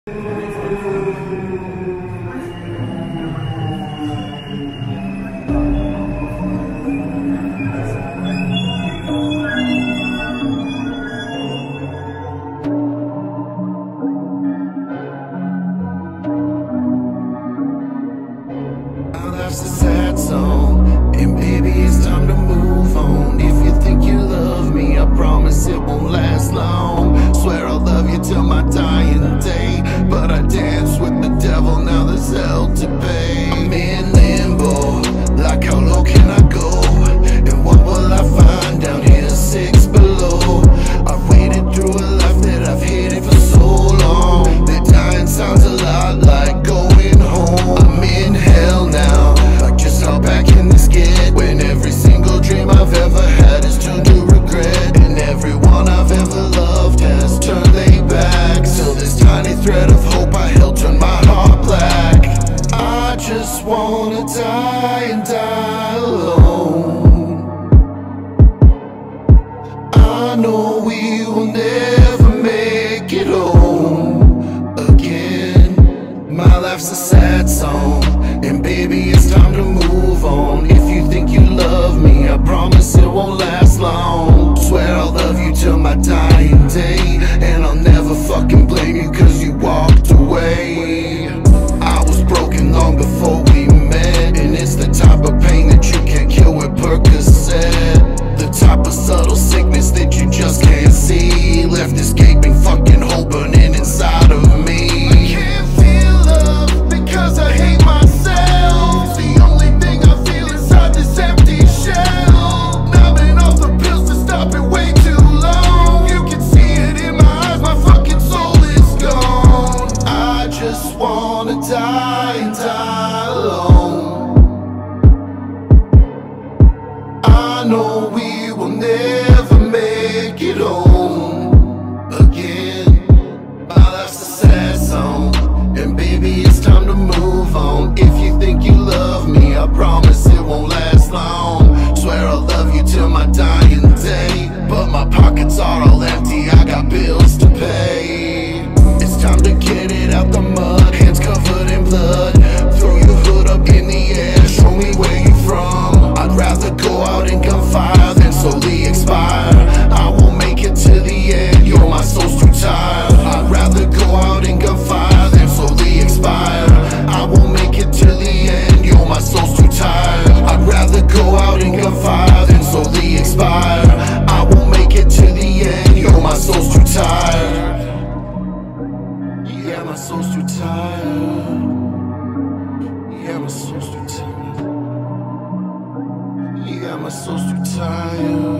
Life's a sad song, and baby, it's time to move on. If you think you love me, I promise it won't last long. Swear I'll love you till my dying day, but I dance with the devil, now there's hell to pay. I'm in limbo, like how low can I go? And what will I find down here, 6 below? I've waited through a life that I've hated for so long, that dying sounds a lot like going home. I'm in hell now, just how back can this get, when every single dream I've ever had is turned to regret, and everyone I've ever loved has turned their backs, till this tiny thread of hope I held turned my heart black. I just wanna die and die alone. I know we will never make it home again. My life's a sad song, and baby, it's time to move on. If you think you love me, I promise it won't last long. Swear I'll love you till my dying day, and I'll never fucking blame you cause you walked away. I was broken long before we met, and it's the type of pain that you can't kill with Percocet. The type of subtle sickness that you just can't see, left this gaping fucking hole burning inside of me. I can't feel love because I hate myself. The only thing I feel inside this empty shell. Now I've been off the pills to stop it way too long. You can see it in my eyes, my fucking soul is gone. I just wanna die and die alone. I know we will never make it home again. My life's a sad song, and baby, it's time to move on. If you think you love me, I promise it won't last long. Swear I'll love you till my dying day, but my pockets are all empty, I got bills to pay. It's time to get it out the mud, hands covered in blood. Throw your hood up in the air, show me where you from. I'd rather go out in gunfire than slowly expire. I won't make it to the end, yo, my soul's too tired. I'd rather go out in gunfire than slowly expire. I won't make it to the end, yo, my soul's too tired. I'd rather go out in gunfire than slowly expire. I won't make it to the end, yo, my soul's too tired. Yeah, my soul's too tired. Yeah, my soul's too tired. Yeah, my soul's too tired.